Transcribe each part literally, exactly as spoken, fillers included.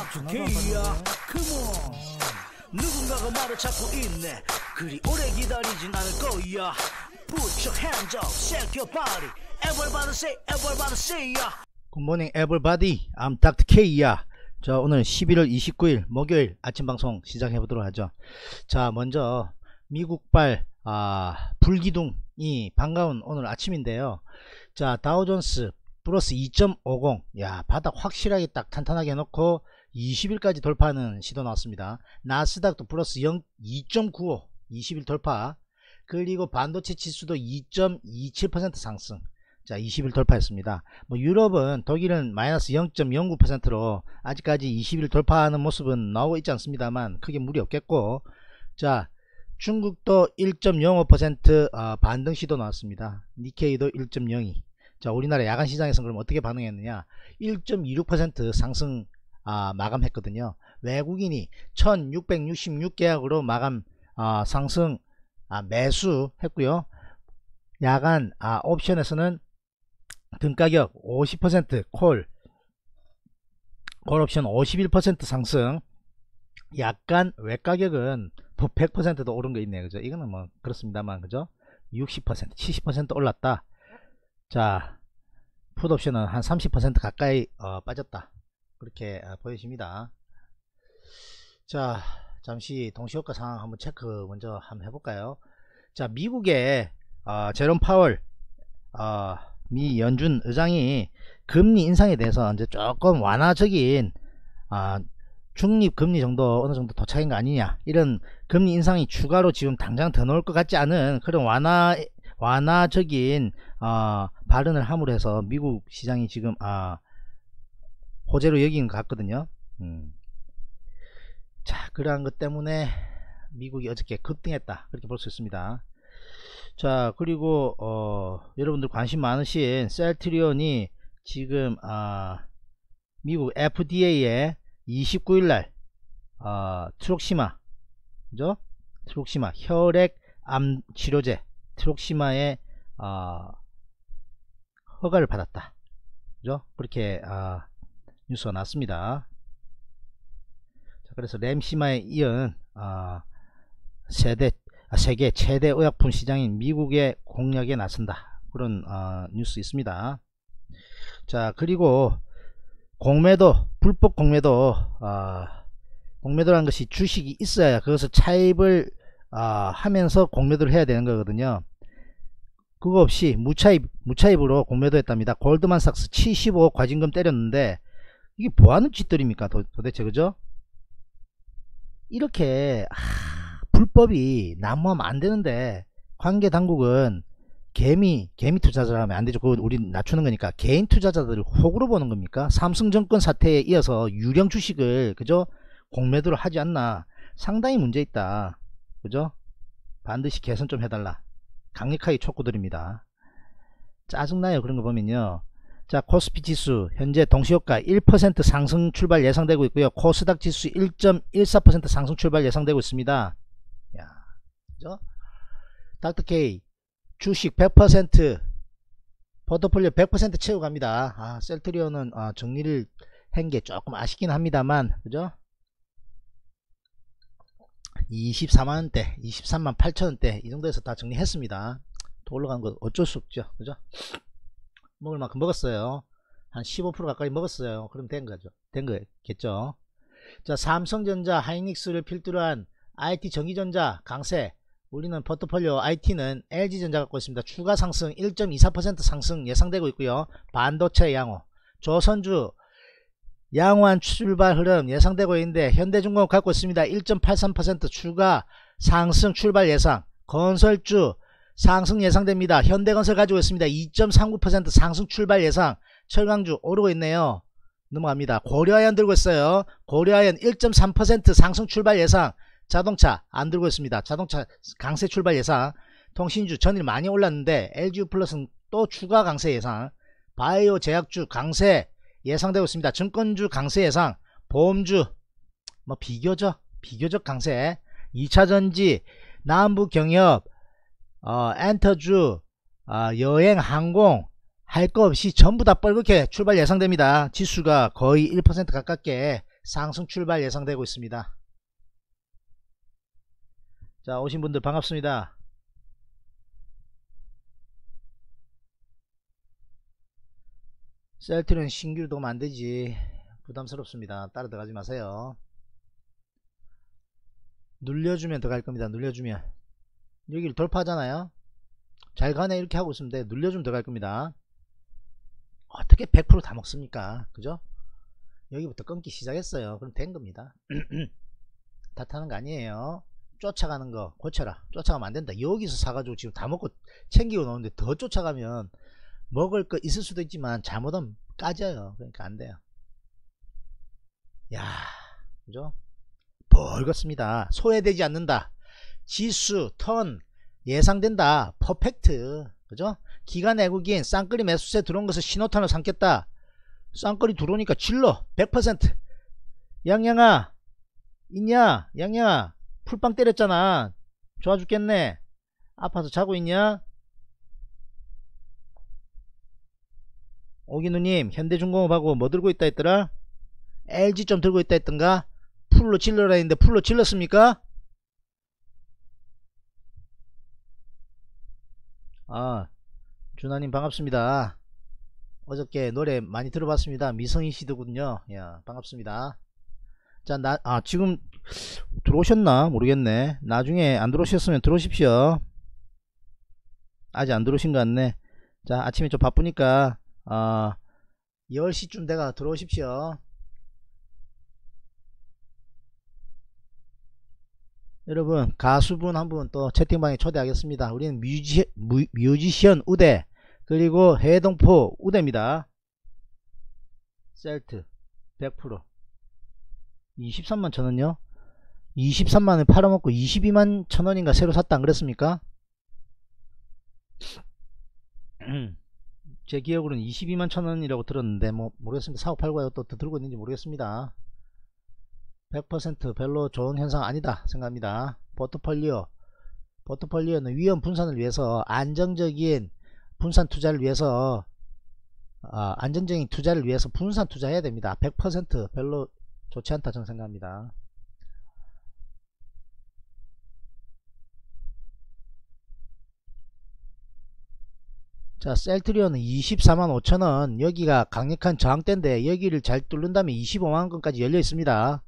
닥터케이야 컴온 누군가가 말을 찾고 있네 그리 오래 기다리진 않을 거야 Put your hands up, shake your body Everybody say, everybody say ya 굿모닝 에블바디 I'm 닥터 K야. 자, 오늘 십일월 이십구일 목요일 아침 방송 시작해 보도록 하죠. 자, 먼저 미국발 아, 불기둥이 반가운 오늘 아침인데요. 자, 다우존스 플러스 이 점 오공, 야, 바닥 확실하게 딱 탄탄하게 해놓고 이십일까지 돌파하는 시도 나왔습니다. 나스닥도 플러스 이 점 구오, 이십일 돌파. 그리고 반도체 지수도 이 점 이칠 퍼센트 상승. 자, 이십일 돌파했습니다. 뭐 유럽은, 독일은 마이너스 영 점 영구 퍼센트로 아직까지 이십일 돌파하는 모습은 나오고 있지 않습니다만 크게 무리 없겠고, 자, 중국도 일 점 영오 퍼센트 어, 반등 시도 나왔습니다. 니케이도 일 점 영이. 자, 우리나라 야간 시장에서는 그럼 어떻게 반응했느냐? 일 점 이육 퍼센트 상승 아, 마감했거든요. 외국인이 천육백육십육 계약으로 마감 아, 상승 아, 매수했고요. 야간 아, 옵션에서는 등가격 오십 퍼센트 콜 콜옵션 오십일 퍼센트 상승. 약간 외가격은 백 퍼센트도 오른 거 있네요. 그죠? 이거는 뭐 그렇습니다만, 그죠? 육십 퍼센트 칠십 퍼센트 올랐다. 자, 풋옵션은 한 삼십 퍼센트 가까이 어, 빠졌다. 그렇게 어, 보여집니다. 자, 잠시 동시효과 상황 한번 체크 먼저 한번 해볼까요? 자, 미국의 어, 제롬 파월 어, 미 연준 의장이 금리 인상에 대해서 이제 조금 완화적인 어, 중립 금리 정도 어느 정도 도착인 거 아니냐, 이런 금리 인상이 추가로 지금 당장 더 나올 것 같지 않은 그런 완화 완화적인 어, 발언을 함으로 해서 미국 시장이 지금 아, 호재로 여긴 것 같거든요. 음. 자, 그러한 것 때문에 미국이 어저께 급등했다, 그렇게 볼 수 있습니다. 자, 그리고 어, 여러분들 관심 많으신 셀트리온이 지금 아, 미국 에프디에이에 이십구일날 어, 트록시마, 그죠? 트록시마 혈액암 치료제 트록시마의 어, 허가를 받았다, 그죠? 그렇게 어, 뉴스가 났습니다. 자, 그래서 램시마에 이은 어, 세대 아, 세계 최대 의약품 시장인 미국의 공략에 나선다, 그런 어, 뉴스 있습니다. 자, 그리고 공매도, 불법 공매도, 어, 공매도라는 것이 주식이 있어야 그것을 차입을 어, 하면서 공매도를 해야 되는 거거든요. 그거 없이 무차입, 무차입으로 공매도 했답니다. 골드만삭스 칠십오억 과징금 때렸는데 이게 뭐하는 짓들입니까 도, 도대체, 그죠? 이렇게 아, 불법이 난무하면 안되는데 관계 당국은 개미 개미 투자자를 하면 안되죠. 그거 우리 낮추는 거니까 개인 투자자들을 호구로 보는 겁니까? 삼성증권 사태에 이어서 유령 주식을, 그죠? 공매도를 하지 않나, 상당히 문제있다, 그죠? 반드시 개선 좀 해달라, 강력하게 촉구드립니다. 짜증나요, 그런 거 보면요. 자, 코스피 지수 현재 동시효과 일 퍼센트 상승 출발 예상되고 있고요. 코스닥 지수 일 점 일사 퍼센트 상승 출발 예상되고 있습니다. 야, 그죠? 닥터 K 주식 백 퍼센트 포트폴리오 백 퍼센트 채우고 갑니다. 아, 셀트리온은 아, 정리를 한 게 조금 아쉽긴 합니다만, 그죠? 이십사만원대 이십삼만 팔천원대 이 정도에서 다 정리했습니다. 또 올라가는 거 어쩔 수 없죠, 그죠? 먹을 만큼 먹었어요. 한 십오 퍼센트 가까이 먹었어요. 그럼 된 거죠, 된 거겠죠. 자, 삼성전자 하이닉스를 필두로 한 아이티 전기전자 강세. 우리는 포트폴리오 아이티는 엘지전자 갖고 있습니다. 추가 상승 일 점 이사 퍼센트 상승 예상되고 있고요. 반도체 양호, 조선주 양호한 출발 흐름 예상되고 있는데 현대중공업 갖고 있습니다. 일 점 팔삼 퍼센트 추가 상승 출발 예상. 건설주 상승 예상됩니다. 현대건설 가지고 있습니다. 이 점 삼구 퍼센트 상승 출발 예상. 철강주 오르고 있네요. 넘어갑니다. 고려아연 들고 있어요. 고려아연 일 점 삼 퍼센트 상승 출발 예상. 자동차 안 들고 있습니다. 자동차 강세 출발 예상. 통신주 전일 많이 올랐는데 엘지유 플러스는 또 추가 강세 예상. 바이오 제약주 강세 예상되고 있습니다. 증권주 강세 예상. 보험주 뭐 비교적 비교적 강세. 이차전지, 남북경협, 어, 엔터주, 어, 여행, 항공 할 거 없이 전부 다 뻘겋게 출발 예상됩니다. 지수가 거의 일 퍼센트 가깝게 상승 출발 예상되고 있습니다. 자, 오신 분들 반갑습니다. 셀트리온 신규로 도면 안되지. 부담스럽습니다. 따라 들어가지 마세요. 눌려주면 들어갈 겁니다. 눌려주면 여기를 돌파하잖아요. 잘 가네 이렇게 하고 있으면 돼. 눌려주면 들어갈 겁니다. 어떻게 백 퍼센트 다 먹습니까? 그죠? 여기부터 끊기 시작했어요. 그럼 된 겁니다. 다 타는 거 아니에요. 쫓아가는 거 고쳐라. 쫓아가면 안 된다. 여기서 사가지고 지금 다 먹고 챙기고 노는데 더 쫓아가면 먹을 거 있을 수도 있지만 잘못하면 까져요. 그러니까 안 돼요. 야, 그죠? 벌겋습니다. 소외되지 않는다. 지수, 턴 예상된다. 퍼펙트. 그죠? 기간 외국인 쌍끌이 매수세 들어온 것을 신호탄으로 삼겠다. 쌍끌이 들어오니까 질러. 백 퍼센트. 양양아 있냐? 양양아 풀빵 때렸잖아. 좋아 죽겠네. 아파서 자고 있냐? 오기누님 현대중공업하고 뭐 들고 있다 했더라? 엘지 좀 들고 있다 했던가? 풀로 질러라 했는데 풀로 질렀습니까? 아, 준하님 반갑습니다. 어저께 노래 많이 들어봤습니다. 미성이 시드군요. 야, 반갑습니다. 자, 나, 아, 지금 들어오셨나? 모르겠네. 나중에 안 들어오셨으면 들어오십시오. 아직 안 들어오신 것 같네. 자, 아침에 좀 바쁘니까, 어, 열 시쯤 돼가 들어오십시오. 여러분, 가수분 한 분 또 채팅방에 초대하겠습니다. 우리는 뮤지, 뮤, 뮤지션 우대, 그리고 해동포 우대입니다. 셀트, 백 퍼센트. 이십삼만 천원요? 이십삼만원 팔아먹고 이십이만 천원인가 새로 샀다 안 그랬습니까? 제 기억으로는 이십이만 천원이라고 들었는데 뭐 모르겠습니다. 사고 팔고요 또 들고 있는지 모르겠습니다. 백 퍼센트 별로 좋은 현상 아니다 생각합니다. 포트폴리오 포트폴리오는 위험 분산을 위해서 안정적인 분산 투자를 위해서 어, 안정적인 투자를 위해서 분산 투자해야 됩니다. 백 퍼센트 별로 좋지 않다 저는 생각합니다. 자, 셀트리온은 이십사만 오천원 여기가 강력한 저항대인데 여기를 잘 뚫는 다음에 이십오만원권까지 열려 있습니다.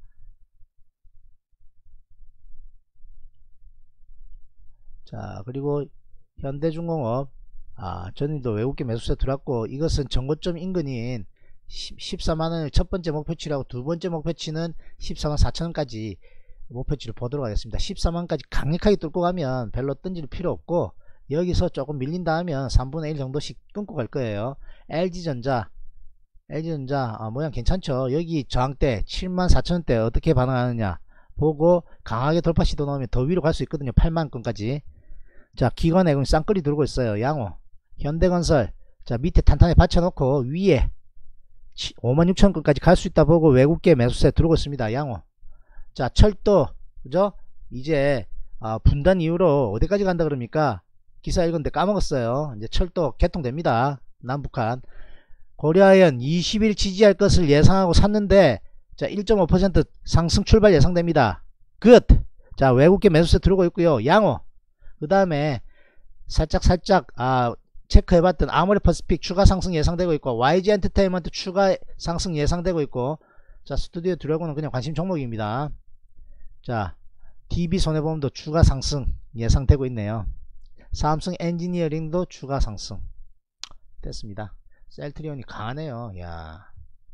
자, 그리고 현대중공업 아, 전일도 외국계 매수세 들어왔고 이것은 정고점 인근인 십사만원을 첫번째 목표치라고 두번째 목표치는 십사만 사천원까지 목표치를 보도록 하겠습니다. 십사만원까지 강력하게 뚫고 가면 별로 던질 필요 없고 여기서 조금 밀린다 하면 삼분의 일 정도씩 끊고 갈 거예요. 엘지전자 엘지전자 아, 모양 괜찮죠. 여기 저항대 칠만 사천원대 어떻게 반응하느냐 보고 강하게 돌파 시도 나오면 더 위로 갈 수 있거든요. 팔만원권까지. 자, 기관외국인 쌍끌이 들고 있어요. 양호 현대건설 자 밑에 탄탄히 받쳐놓고 위에 오만 육천원권까지 갈 수 있다 보고 외국계 매수세 들어오고 있습니다. 양호. 자, 철도 그죠? 이제 아, 분단 이후로 어디까지 간다 그럽니까? 기사 읽었는데 까먹었어요. 이제 철도 개통됩니다. 남북한 고려아연 이십 일 지지할 것을 예상하고 샀는데 자 일 점 오 퍼센트 상승 출발 예상됩니다. 굿. 자, 외국계 매수세 들어오고 있고요. 양호. 그 다음에 살짝 살짝 아 체크해봤던 아모레퍼시픽 추가 상승 예상되고 있고 와이지엔터테인먼트 추가 상승 예상되고 있고 자, 스튜디오 드래곤은 그냥 관심 종목입니다. 자, 디비손해보험도 추가 상승 예상되고 있네요. 삼성 엔지니어링도 추가 상승 됐습니다. 셀트리온이 강하네요. 야,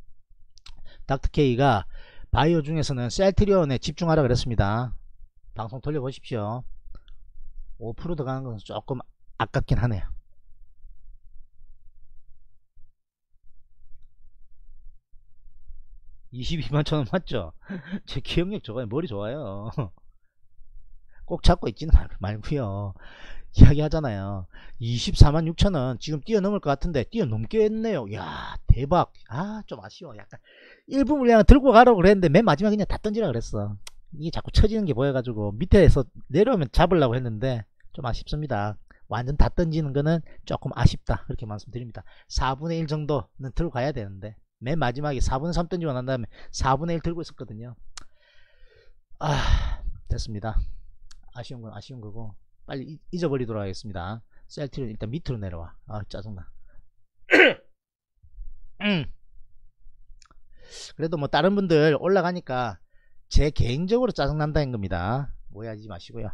닥터케이가 바이오 중에서는 셀트리온에 집중하라 그랬습니다. 방송 돌려보십시오. 오 퍼센트 더 가는 건 조금 아깝긴 하네요. 이십이만 천원 맞죠? 제 기억력 좋아요. 머리 좋아요. 꼭 잡고 있지는 말고요. 이야기 하잖아요. 이십사만 육천원 지금 뛰어넘을 것 같은데 뛰어넘겠네요. 야, 대박. 아, 좀 아쉬워. 약간 일부 물량 들고 가라고 그랬는데 맨 마지막에 그냥 다 던지라 그랬어. 이게 자꾸 처지는 게 보여가지고 밑에서 내려오면 잡으려고 했는데 좀 아쉽습니다. 완전 다 던지는 거는 조금 아쉽다 그렇게 말씀드립니다. 사분의 일 정도는 들고 가야 되는데 맨 마지막에 사분의 삼 던지고 난 다음에 사분의 일 들고 있었거든요. 아, 됐습니다. 아쉬운 건 아쉬운 거고 빨리 잊어버리도록 하겠습니다. 셀트리온 일단 밑으로 내려와. 아, 짜증나. 그래도 뭐 다른 분들 올라가니까 제 개인적으로 짜증난다는 겁니다. 오해하지 마시고요.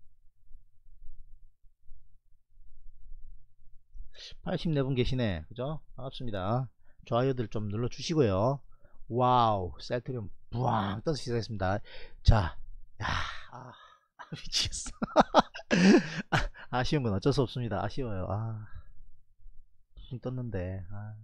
팔십사 분 계시네. 그죠? 반갑습니다. 좋아요들 좀 눌러 주시고요. 와우, 셀트리온 부앙 떠서 시작했습니다. 자, 야, 아, 미치겠어. 아, 아쉬운 건 어쩔 수 없습니다. 아쉬워요. 아, 붕 떴는데. 아.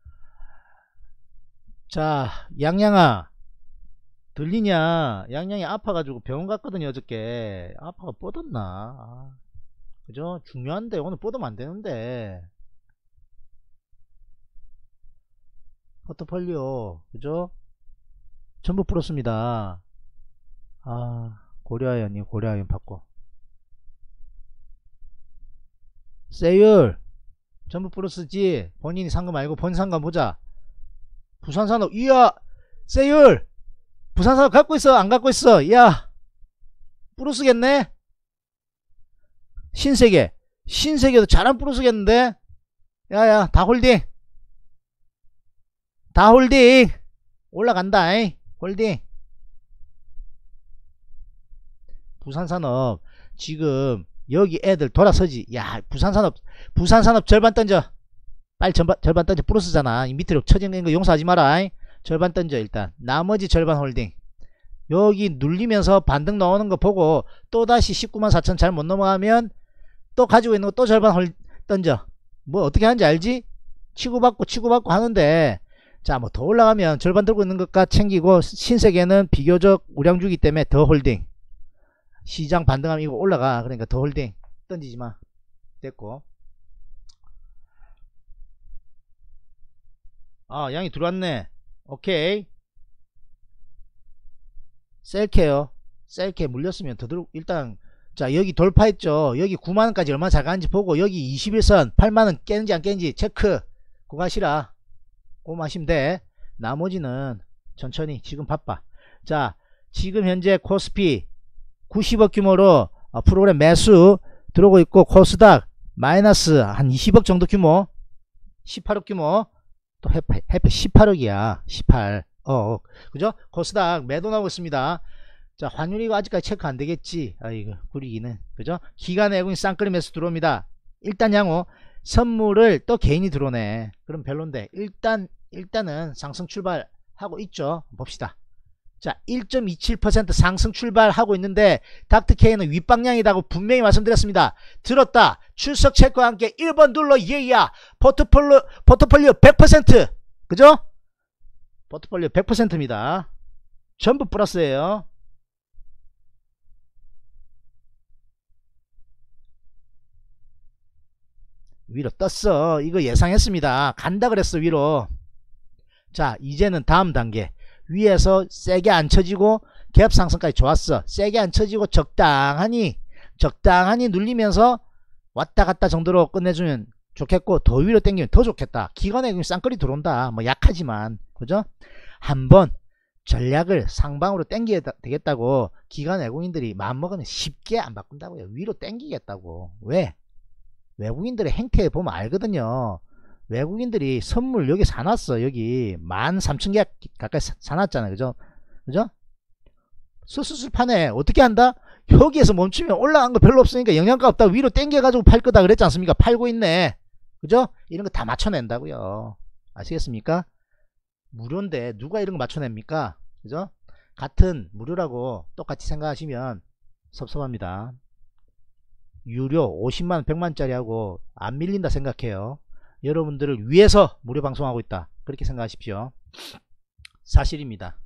자, 양양아, 들리냐? 양양이 아파가지고 병원 갔거든요. 어저께 아파가 뻗었나? 아, 그죠? 중요한데 오늘 뻗으면 안 되는데. 포트폴리오, 그죠? 전부 풀었습니다. 아, 고려아연이 고려아연 받고. 세율 전부 플러스지. 본인이 산 거 말고 본인 산 거 보자. 부산산업, 이야, 세율 부산산업 갖고 있어 안 갖고 있어? 이야, 플러스겠네. 신세계, 신세계도 잘안 플러스겠는데. 야야, 다 홀딩, 다 홀딩. 올라간다. 이. 홀딩. 부산산업 지금 여기 애들 돌아서지. 야, 부산산업, 부산산업 절반 던져. 빨리 절반, 절반 던져. 플러스잖아. 이 밑으로 쳐진 거 용서하지 마라. 이. 절반 던져. 일단 나머지 절반 홀딩. 여기 눌리면서 반등 나오는 거 보고 또다시 십구만 사천 잘 못 넘어가면 또 가지고 있는 거 또 절반 홀 던져. 뭐 어떻게 하는지 알지? 치고받고 치고받고 하는데, 자, 뭐 더 올라가면 절반 들고 있는 것과 챙기고, 신세계는 비교적 우량주기 때문에 더 홀딩. 시장 반등하면 이거 올라가. 그러니까 더 홀딩. 던지지 마. 됐고. 아, 양이 들어왔네. 오케이. 셀케요. 셀케 물렸으면 더 들어. 일단 자, 여기 돌파했죠. 여기 구만원까지 얼마나 잘 가는지 보고, 여기 이십일 선 팔만원 깨는지 안 깨는지 체크. 그거 하시라. 그거 하시면 돼. 나머지는 천천히. 지금 바빠. 자, 지금 현재 코스피 구십억 규모로 프로그램 매수 들어오고 있고, 코스닥 마이너스 한 이십억 정도 규모, 십팔억 규모. 또 해피, 해피 십팔억이야 십팔. 어, 그죠? 코스닥 매도 나오고 있습니다. 자, 환율이 이거 아직까지 체크 안 되겠지. 아이고, 구리기는. 그죠? 기관 외국인 쌍끌이 매수 들어옵니다. 일단 양호. 선물을 또 개인이 들어오네. 그럼 별론데. 일단, 일단은 상승 출발하고 있죠. 봅시다. 자, 일 점 이칠 퍼센트 상승 출발하고 있는데, 닥터케이는 윗방향이라고 분명히 말씀드렸습니다. 들었다. 출석 체크와 함께 일 번 눌러. 예야. 포트폴리오, 포트폴리오 백 퍼센트. 그죠? 포트폴리오 백 퍼센트입니다. 전부 플러스예요. 위로 떴어. 이거 예상했습니다. 간다 그랬어 위로. 자, 이제는 다음 단계. 위에서 세게 안 쳐지고 갭 상승까지 좋았어. 세게 안 쳐지고 적당하니 적당하니 눌리면서 왔다 갔다 정도로 끝내주면 좋겠고, 더 위로 당기면 더 좋겠다. 기관에 쌍끌이 들어온다. 뭐 약하지만, 그죠? 한번 전략을 상방으로 당겨야 되겠다고 기관 외국인들이 마음먹으면 쉽게 안 바꾼다고요. 위로 당기겠다고. 왜? 외국인들의 행태 보면 알거든요. 외국인들이 선물 여기 사놨어. 여기 만 삼천 개 가까이 사놨잖아요. 그죠? 그죠? 수수수 파네. 어떻게 한다? 여기에서 멈추면 올라간 거 별로 없으니까 영양가 없다. 위로 당겨가지고 팔 거다 그랬지 않습니까? 팔고 있네. 그죠? 이런 거 다 맞춰낸다고요. 아시겠습니까? 무료인데 누가 이런 거 맞춰냅니까? 그죠? 같은 무료라고 똑같이 생각하시면 섭섭합니다. 유료 오십만 백만짜리 하고 안 밀린다 생각해요. 여러분들을 위해서 무료 방송하고 있다. 그렇게 생각하십시오. 사실입니다.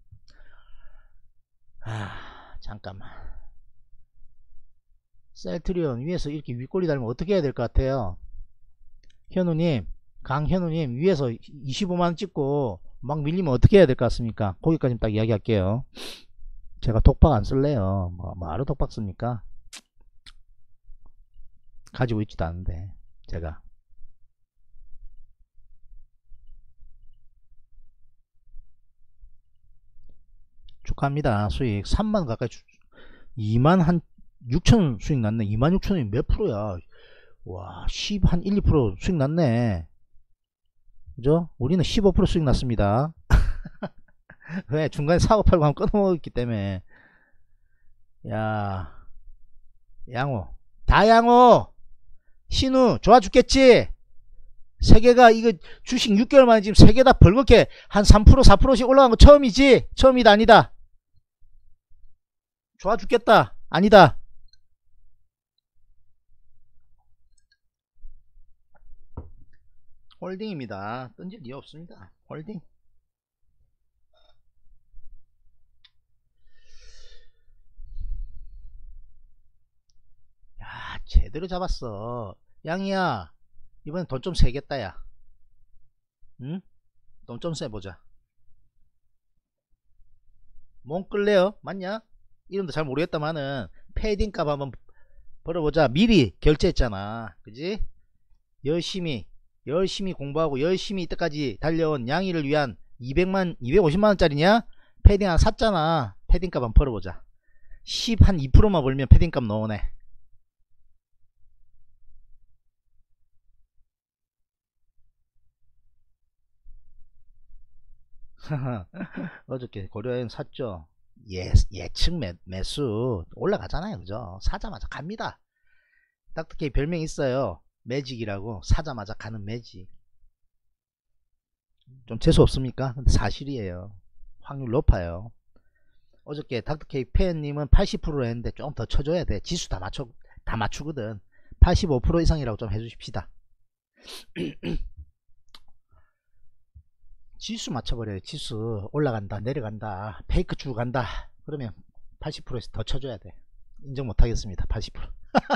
아, 잠깐만. 셀트리온 위에서 이렇게 윗꼬리 달면 어떻게 해야 될 것 같아요? 현우님, 강현우님, 위에서 이십오만원 찍고 막 밀리면 어떻게 해야 될 것 같습니까? 거기까지 딱 이야기할게요. 제가 독박 안 쓸래요. 뭐, 뭐하러 독박 씁니까? 가지고 있지도 않은데 제가. 갑니다. 수익 삼만 가까이 주, 이만 한 육천 수익 났네. 이만 육천 원이 몇 프로야? 와, 십 한 일, 이 퍼센트 수익 났네. 그죠? 우리는 십오 퍼센트 수익 났습니다. 왜? 중간에 사고 팔고 하면 끊어먹었기 때문에. 야, 양호. 다 양호! 신우, 좋아 죽겠지? 세 개가, 이거 주식 육 개월 만에 지금 세 개 다 벌겋게 한 삼 퍼센트, 사 퍼센트씩 올라간 거 처음이지? 처음이다, 아니다? 좋아 죽겠다. 아니다. 홀딩입니다. 던질 이유 없습니다. 홀딩. 야, 제대로 잡았어. 양이야, 이번엔 돈 좀 세겠다, 야. 응? 돈 좀 세보자. 뭔 끌래요? 맞냐? 이름도 잘 모르겠다마는 패딩 값 한번 벌어보자. 미리 결제했잖아. 그지? 열심히 열심히 공부하고 열심히 이때까지 달려온 양이를 위한 이백만 이백오십만 원짜리냐? 패딩 하나 샀잖아. 패딩 값 한번 벌어보자. 십 한 이 퍼센트만 벌면 패딩 값 넣어오네. 어저께 고려엔 샀죠. 예, 예측 매, 매수 올라가잖아요. 그죠? 사자마자 갑니다. 딱딱히 별명이 있어요. 매직이라고. 사자마자 가는 매직. 좀 재수 없습니까? 근데 사실이에요. 확률 높아요. 어저께 닥터케이 팬님은 팔십 퍼센트 했는데 좀 더 쳐줘야 돼. 지수 다 맞춰, 다 맞추거든. 팔십오 퍼센트 이상이라고 좀 해주십시다. 지수 맞춰버려요. 지수 올라간다 내려간다 페이크 주고 간다 그러면 팔십 퍼센트에서 더 쳐줘야 돼. 인정 못하겠습니다. 팔십 퍼센트.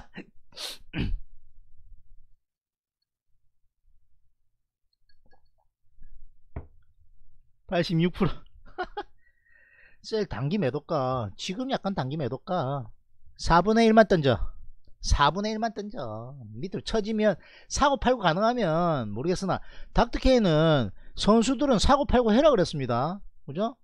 팔십육 퍼센트. 셀 단기 매도가 지금 약간 단기 매도가 사분의 일만 던져. 사분의 일만 던져. 밑으로 쳐지면 사고 팔고 가능하면 모르겠으나 닥터케이는 선수들은 사고 팔고 해라 그랬습니다. 그죠?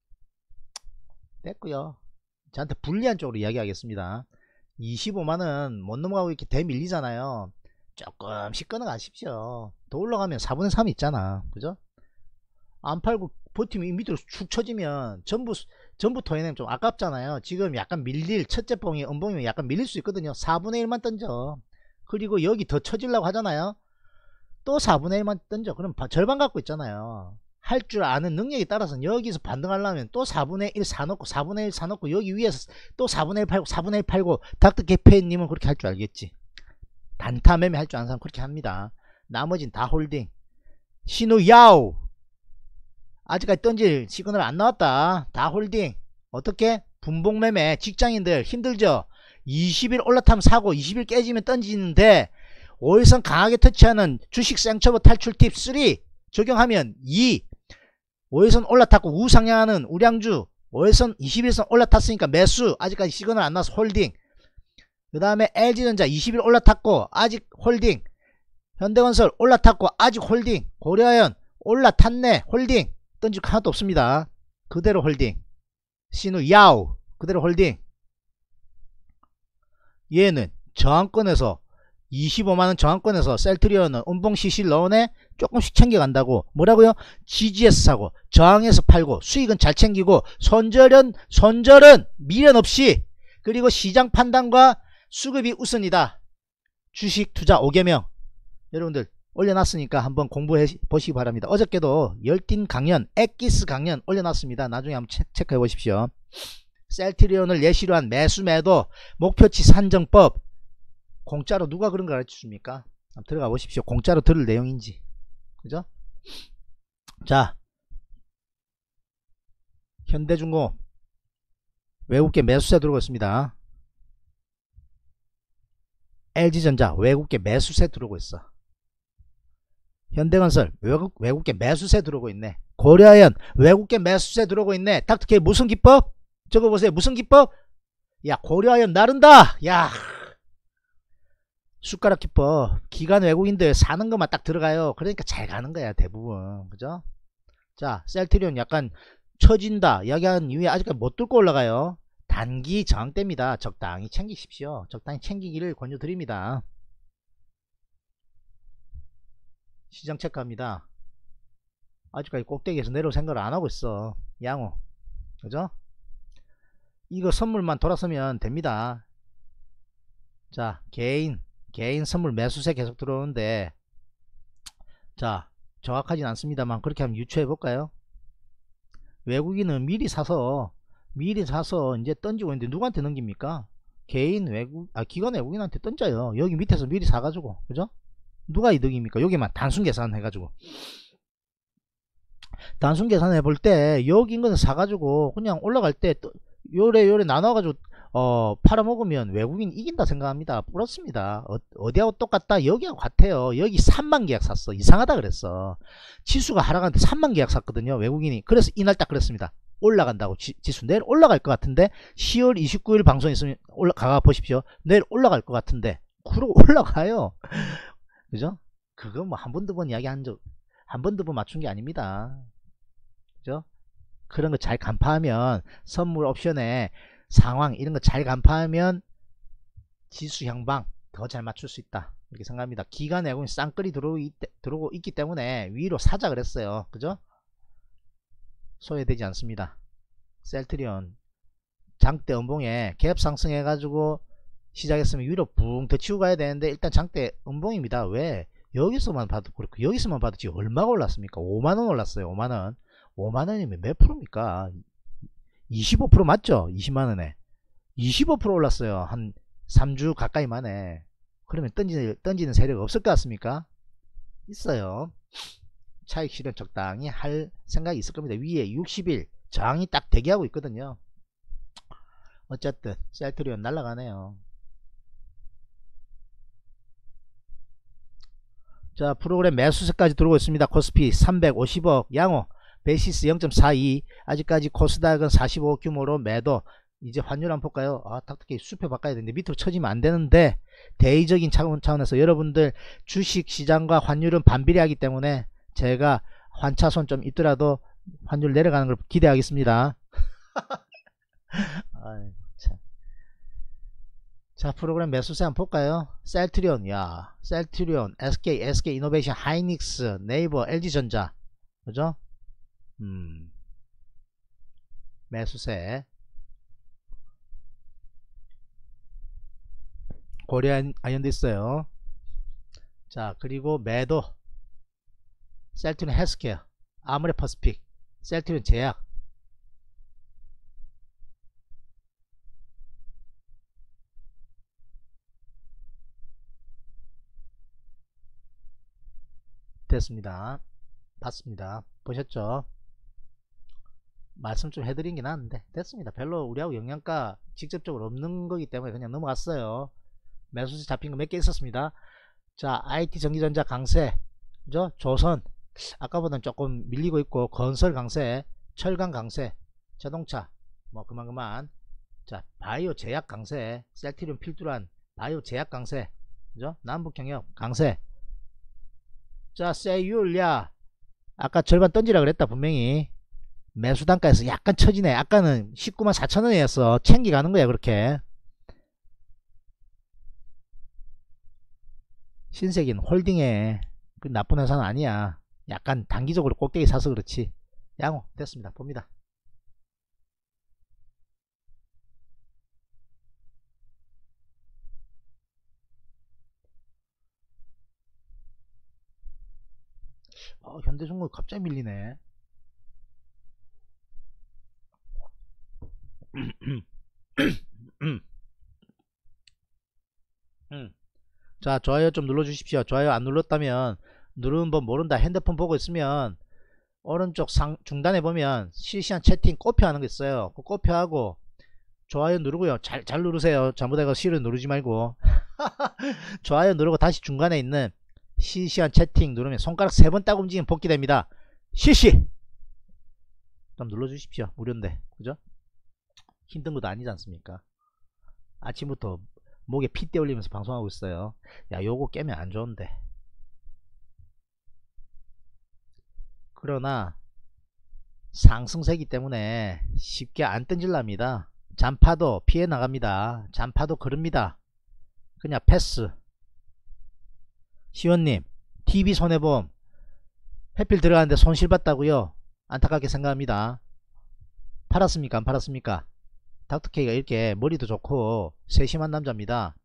됐고요. 저한테 불리한 쪽으로 이야기하겠습니다. 이십오만 원 못 넘어가고 이렇게 대밀리잖아요. 조금씩 끊어가십시오. 더 올라가면 사분의 삼 있잖아. 그죠? 안 팔고 버티면 밑으로 축 쳐지면 전부 전부 토해내면 좀 아깝잖아요. 지금 약간 밀릴 첫째 봉이 음봉이면 약간 밀릴 수 있거든요. 사분의 일만 던져. 그리고 여기 더 쳐지려고 하잖아요. 또 사분의 일만 던져. 그럼 절반 갖고 있잖아요. 할 줄 아는 능력에 따라서는 여기서 반등하려면 또 사분의 일 사놓고 사분의 일 사놓고 여기 위에서 또 사분의 일 팔고 사분의 일 팔고 닥터케페님은 그렇게 할 줄 알겠지. 단타 매매 할 줄 아는 사람 그렇게 합니다. 나머진 다 홀딩. 신우 야우, 아직까지 던질 시그널 안 나왔다. 다 홀딩. 어떻게? 분봉 매매. 직장인들 힘들죠? 이십 일 올라타면 사고 이십 일 깨지면 던지는데 오 일선 강하게 터치하는 주식 생처버 탈출 팁 삼 적용하면 이, 오 일선 올라탔고 우상향하는 우량주 오 일선 이십 일선 올라탔으니까 매수. 아직까지 시그널 안 나와서 홀딩. 그 다음에 엘지전자 이십 일 올라탔고 아직 홀딩. 현대건설 올라탔고 아직 홀딩. 고려아연 올라탔네 홀딩. 던질 거 하나도 없습니다. 그대로 홀딩. 신우 야우 그대로 홀딩. 얘는 저항권에서 이십오만 원 저항권에서 셀트리온은 음봉 시실 넣어내 조금씩 챙겨간다고. 뭐라고요? 지지에서 사고 저항에서 팔고 수익은 잘 챙기고 손절은 손절은 미련 없이. 그리고 시장 판단과 수급이 우선이다. 주식 투자 오 개명 여러분들 올려놨으니까 한번 공부해 보시기 바랍니다. 어저께도 열띤 강연 엑기스 강연 올려놨습니다. 나중에 한번 체, 체크해 보십시오. 셀트리온을 예시로 한 매수 매도 목표치 산정법 공짜로 누가 그런 거 가르쳐줍니까? 한번 들어가 보십시오. 공짜로 들을 내용인지. 그죠? 자, 현대중공업 외국계 매수세 들어오고 있습니다. 엘지전자 외국계 매수세 들어오고 있어. 현대건설 외국, 외국계 매수세 들어오고 있네. 고려아연 외국계 매수세 들어오고 있네. 닥터케이 무슨 기법? 적어보세요. 무슨 기법? 야, 고려아연 나른다. 야, 숟가락 기법. 기관 외국인들 사는 것만 딱 들어가요. 그러니까 잘 가는 거야 대부분. 그죠? 자, 셀트리온 약간 처진다 이야기한 이후에 아직까지 못 뚫고 올라가요. 단기 저항대입니다. 적당히 챙기십시오. 적당히 챙기기를 권유드립니다. 시장 체크합니다. 아직까지 꼭대기에서 내려올 생각을 안하고 있어. 양호. 그죠? 이거 선물만 돌아서면 됩니다. 자, 개인 개인 선물 매수세 계속 들어오는데, 자, 정확하진 않습니다만 그렇게 한번 유추해 볼까요? 외국인은 미리 사서 미리 사서 이제 던지고 있는데 누구한테 넘깁니까? 개인 외국 아 기관 외국인한테 던져요. 여기 밑에서 미리 사가지고. 그죠? 누가 이득입니까? 여기만 단순 계산 해가지고, 단순 계산해 볼 때 여기 인거는 사가지고 그냥 올라갈 때 요래 요래 나눠가지고 어 팔아먹으면 외국인 이긴다 생각합니다. 그렇습니다. 어, 어디하고 똑같다? 여기하고 같아요. 여기 삼만 계약 샀어. 이상하다 그랬어. 지수가 하락하는데 삼만 계약 샀거든요, 외국인이. 그래서 이날 딱 그랬습니다. 올라간다고. 지, 지수 내일 올라갈 것 같은데, 시월 이십구일 방송 있으면 올라가 보십시오. 내일 올라갈 것 같은데, 그러고 올라가요. 그죠? 그거 뭐 한 번 두 번 이야기 한 적, 한 번 두 번 맞춘 게 아닙니다. 그죠? 그런 거 잘 간파하면, 선물 옵션에 상황 이런 거 잘 간파하면 지수 향방 더 잘 맞출 수 있다, 이렇게 생각합니다. 기간 외국인 쌍끌이 들어오고, 들어오고 있기 때문에 위로 사자 그랬어요. 그죠? 소외되지 않습니다. 셀트리온 장대 음봉에 갭 상승해 가지고 시작했으면 위로 붕 더 치고 가야 되는데, 일단 장대 음봉입니다. 왜? 여기서만 봐도 그렇고, 여기서만 봐도 지금 얼마가 올랐습니까? 오만원 올랐어요. 오만원. 오만원이면 몇 프로입니까? 이십오 퍼센트 맞죠? 이십만원에 이십오 퍼센트 올랐어요. 한 삼 주 가까이 만에. 그러면 던지는, 던지는 세력 없을 것 같습니까? 있어요. 차익 실현 적당히 할 생각이 있을 겁니다. 위에 육십 일 저항이 딱 대기하고 있거든요. 어쨌든 셀트리온 날아가네요. 자, 프로그램 매수세까지 들어오고 있습니다. 코스피 삼백오십억 양호, 베이시스 영 점 사이, 아직까지 코스닥은 사십오억 규모로 매도. 이제 환율 한번 볼까요? 아, 딱딱히 수표 바꿔야 되는데 밑으로 쳐지면 안 되는데, 대의적인 차원, 차원에서 여러분들 주식 시장과 환율은 반비례하기 때문에 제가 환차손 좀 있더라도 환율 내려가는 걸 기대하겠습니다. 아이, 참. 자, 프로그램 매수세 한번 볼까요? 셀트리온, 야, 셀트리온, 에스케이, 에스케이이노베이션, 하이닉스, 네이버, 엘지전자, 그죠? 음, 매수세. 고려 아이언도 있어요. 자, 그리고 매도. 셀트리온 헬스케어, 아모레 퍼시픽, 셀트리온 제약. 됐습니다. 봤습니다. 보셨죠? 말씀 좀 해드린 게 나았는데 됐습니다. 별로 우리하고 영양가 직접적으로 없는 거기 때문에 그냥 넘어갔어요. 매수세 잡힌 거 몇 개 있었습니다. 자, 아이티 전기전자 강세, 그죠? 조선 아까보다는 조금 밀리고 있고, 건설 강세, 철강 강세, 자동차 뭐 그만 그만. 자, 바이오 제약 강세, 셀트리온 필두란 바이오 제약 강세, 그죠? 남북경협 강세. 자, 세율, 야, 아까 절반 던지라 그랬다 분명히. 매수 단가에서 약간 처지네. 아까는 십구만 사천원이었어 챙겨가는 거야 그렇게. 신세계는 홀딩에 그 나쁜 회사는 아니야. 약간 단기적으로 꼭대기 사서 그렇지. 양호 됐습니다. 봅니다. 어, 현대중공 갑자기 밀리네. 자, 좋아요 좀 눌러주십시오. 좋아요 안 눌렀다면, 누르는 법 모른다, 핸드폰 보고 있으면 오른쪽 상, 중단에 보면 실시간 채팅 꼽혀 하는 거 있어요. 그 꼽혀 하고 좋아요 누르고요. 잘, 잘 누르세요. 잘못해서 실을 누르지 말고. 좋아요 누르고 다시 중간에 있는 실시간 채팅 누르면 손가락 세 번 딱 움직이면 복귀됩니다. 실시 좀 눌러주십시오. 무료인데, 그죠? 힘든 것도 아니지 않습니까? 아침부터 목에 핏대 올리면서 방송하고 있어요. 야, 요거 깨면 안 좋은데. 그러나 상승세기 때문에 쉽게 안 던질랍니다. 잔파도 피해 나갑니다. 잔파도 그럽니다. 그냥 패스. 시원님, 티비 손해보험 회필 들어가는데 손실 봤다고요? 안타깝게 생각합니다. 팔았습니까? 안 팔았습니까? 닥터케이가 이렇게 머리도 좋고 세심한 남자입니다.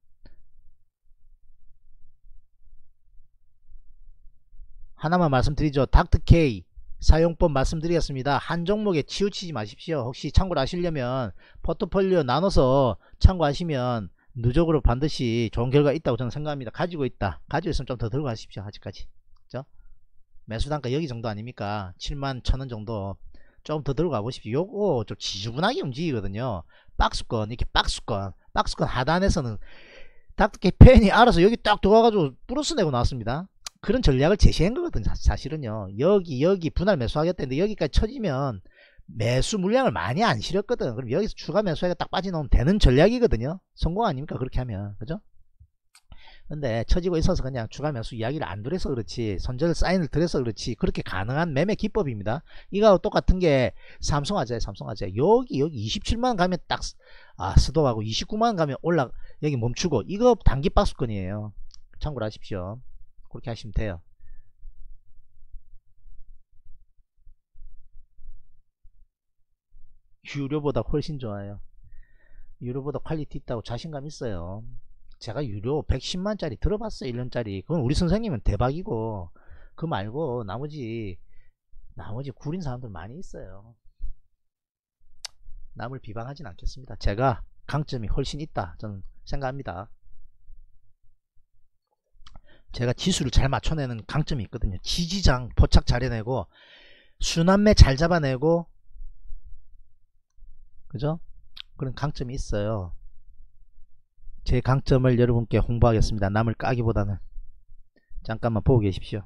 하나만 말씀드리죠. 닥터케이 사용법 말씀드리겠습니다. 한 종목에 치우치지 마십시오. 혹시 참고를 하시려면 포트폴리오 나눠서 참고하시면 누적으로 반드시 좋은 결과 있다고 저는 생각합니다. 가지고 있다. 가지고 있으면 좀 더 들고 가십시오. 아직까지. 그죠? 매수단가 여기 정도 아닙니까? 칠만 천 원 정도. 조금 더 들고 가보십시오. 요거 좀 지저분하게 움직이거든요. 박스권, 이렇게 박스권, 박스권 하단에서는 닥터케이 팬이 알아서 여기 딱 들어와가지고 플러스 내고 나왔습니다. 그런 전략을 제시한 거거든요. 사실은요. 여기 여기 분할 매수하겠다는데 여기까지 쳐지면 매수 물량을 많이 안 실었거든. 그럼 여기서 추가 매수하게 딱 빠져나오면 되는 전략이거든요. 성공 아닙니까? 그렇게 하면. 그죠? 근데 처지고 있어서 그냥 추가 매수 이야기를 안 드려서 그렇지, 손절 사인을 드려서 그렇지, 그렇게 가능한 매매 기법입니다. 이거하고 똑같은 게 삼성화재, 삼성화재 여기 여기 이십칠만 원 가면 딱 아, 스톱하고 이십구만 원 가면 올라, 여기 멈추고, 이거 단기 박스권이에요. 참고를 하십시오. 그렇게 하시면 돼요. 유료보다 훨씬 좋아요. 유료보다 퀄리티 있다고 자신감 있어요. 제가 유료 백십만짜리 들어봤어요. 일 년짜리. 그건 우리 선생님은 대박이고, 그 말고 나머지 나머지 구린 사람들 많이 있어요. 남을 비방하진 않겠습니다. 제가 강점이 훨씬 있다 저는 생각합니다. 제가 지수를 잘 맞춰내는 강점이 있거든요. 지지장 포착 잘 해내고 순환매 잘 잡아내고, 그죠? 그런 강점이 있어요. 제 강점을 여러분께 홍보하겠습니다. 남을 까기보다는. 잠깐만 보고 계십시오.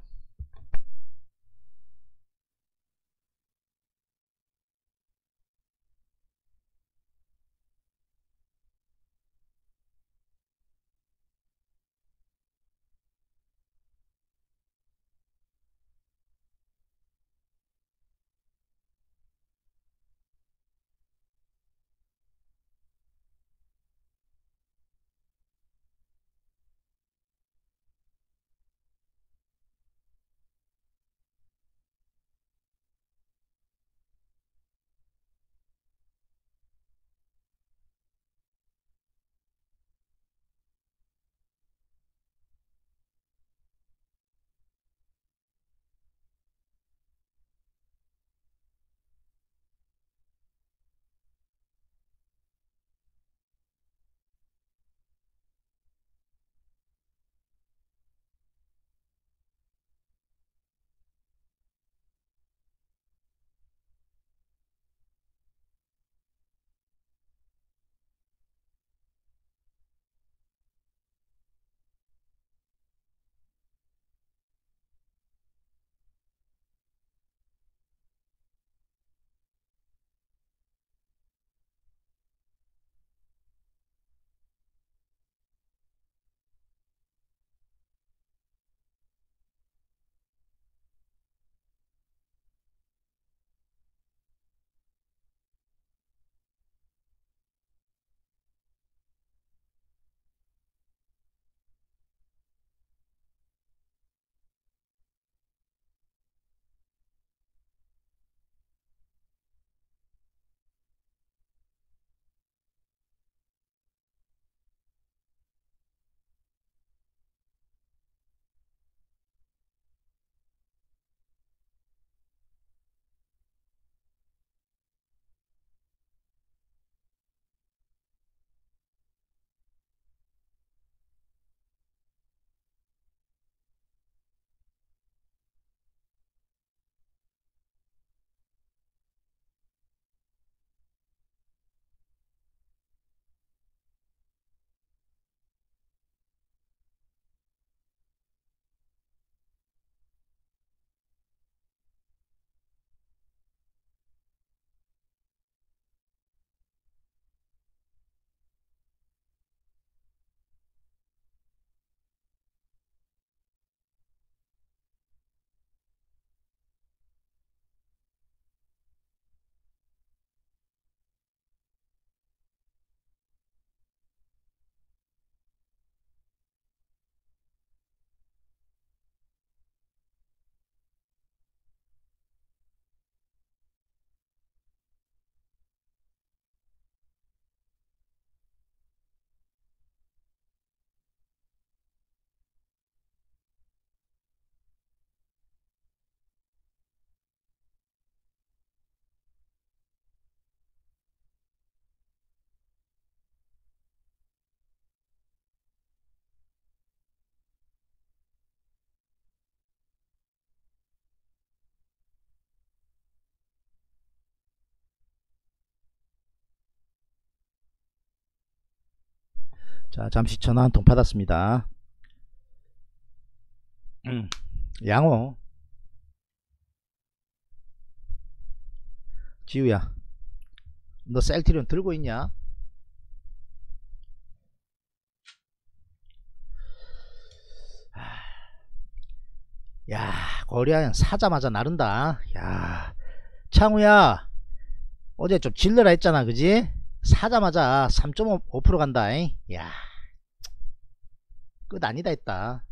자, 잠시 전화 한 통 받았습니다. 음, 양호. 지우야, 너 셀트리온 들고 있냐? 야, 거래량 사자마자 나른다. 야, 창우야, 어제 좀 질러라 했잖아, 그지? 사자마자 삼 점 오 퍼센트 간다. 잉? 야, 끝 아니다 했다.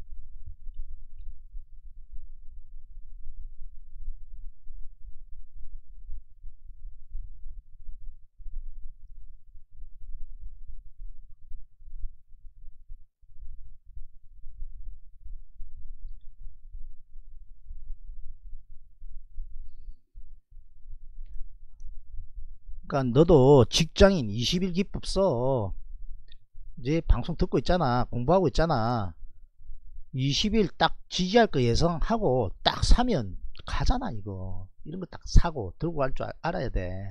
그러니까 너도 직장인 이십 일 기법 써. 이제 방송 듣고 있잖아. 공부하고 있잖아. 이십 일 딱 지지할 거 예상하고 딱 사면 가잖아. 이거 이런 거 딱 사고 들고 갈 줄 알아야 돼.